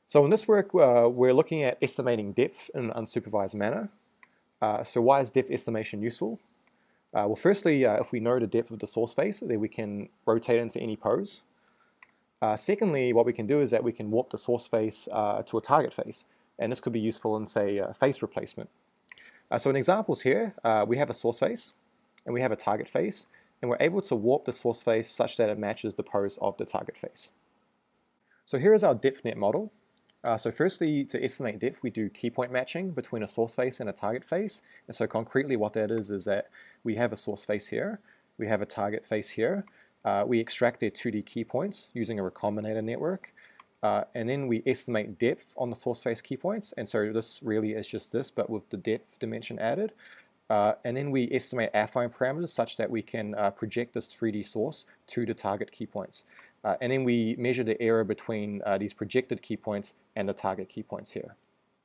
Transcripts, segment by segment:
So in this work, we're looking at estimating depth in an unsupervised manner. So why is depth estimation useful? Well, firstly, if we know the depth of the source face, then we can rotate it into any pose. Secondly, what we can do is that we can warp the source face to a target face, and this could be useful in, say, face replacement. So in examples here, we have a source face, and we have a target face, and we're able to warp the source face such that it matches the pose of the target face. So here is our DepthNet model. So firstly, to estimate depth, we do keypoint matching between a source face and a target face. And so concretely what that is that we have a source face here, we have a target face here, we extract their 2D keypoints using a recombinator network, and then we estimate depth on the source face keypoints. And so this really is just this, but with the depth dimension added. And then we estimate affine parameters such that we can project this 3D source to the target keypoints. And then we measure the error between these projected keypoints and the target keypoints here.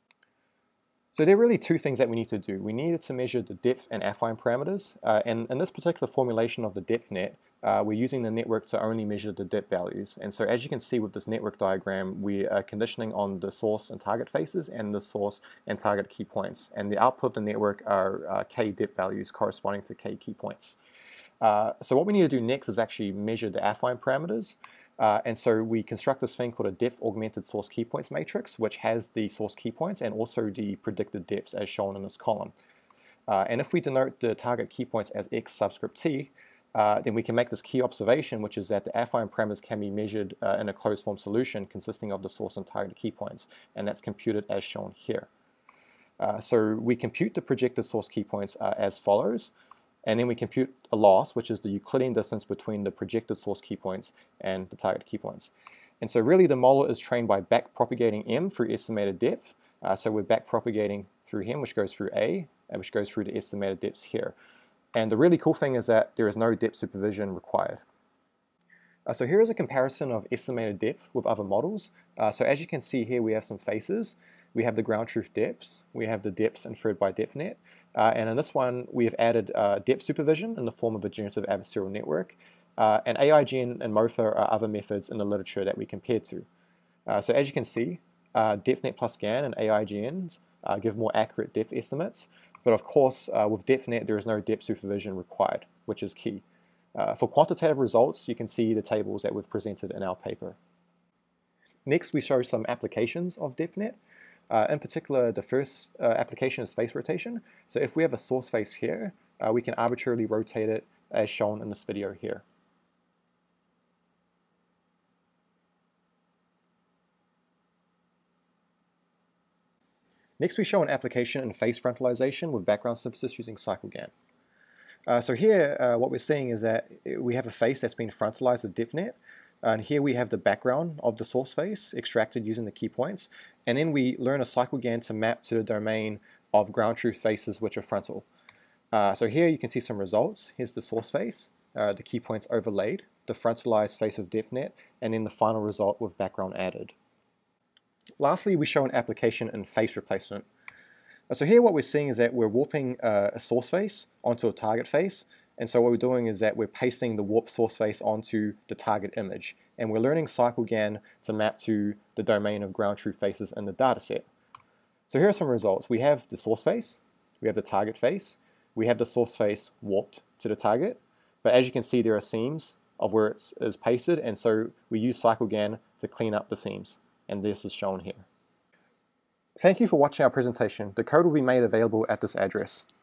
So there are really two things that we need to do. We needed to measure the depth and affine parameters. And in this particular formulation of the DepthNet, we're using the network to only measure the depth values. And so as you can see with this network diagram, we are conditioning on the source and target faces and the source and target keypoints. And the output of the network are k depth values corresponding to k keypoints. So what we need to do next is actually measure the affine parameters. And so we construct this thing called a depth augmented source keypoints matrix, which has the source keypoints and also the predicted depths as shown in this column. And if we denote the target keypoints as x subscript t, then we can make this key observation, which is that the affine parameters can be measured in a closed form solution consisting of the source and target keypoints, and that's computed as shown here. So we compute the projected source keypoints as follows. And then we compute a loss, which is the Euclidean distance between the projected source keypoints and the target keypoints. And so really the model is trained by backpropagating m through estimated depth. So we're backpropagating through m, which goes through a, and which goes through the estimated depths here. And the really cool thing is that there is no depth supervision required. So here is a comparison of estimated depth with other models. So as you can see here, we have some faces. We have the ground truth depths. We have the depths inferred by DepthNet. And in this one, we have added depth supervision in the form of a generative adversarial network. And AIGN and MOFA are other methods in the literature that we compared to. So as you can see, DepthNet plus GAN and AIGNs give more accurate depth estimates. But of course, with DepthNet, there is no depth supervision required, which is key. For quantitative results, you can see the tables that we've presented in our paper. Next, we show some applications of DepthNet. In particular, the first application is face rotation. So if we have a source face here, we can arbitrarily rotate it as shown in this video here. Next, we show an application in face frontalization with background synthesis using CycleGAN. So here, what we're seeing is that we have a face that's been frontalized with DepthNet. And here we have the background of the source face extracted using the key points. And then we learn a CycleGAN to map to the domain of ground truth faces which are frontal. So here you can see some results. Here's the source face, the key points overlaid, the frontalized face of DepthNet, and then the final result with background added. Lastly, we show an application in face replacement. So here what we're seeing is that we're warping a source face onto a target face. And so what we're doing is that we're pasting the warped source face onto the target image. And we're learning CycleGAN to map to the domain of ground truth faces in the dataset. So here are some results. We have the source face, we have the target face, we have the source face warped to the target. But as you can see, there are seams of where it is pasted, and so we use CycleGAN to clean up the seams. And this is shown here. Thank you for watching our presentation. The code will be made available at this address.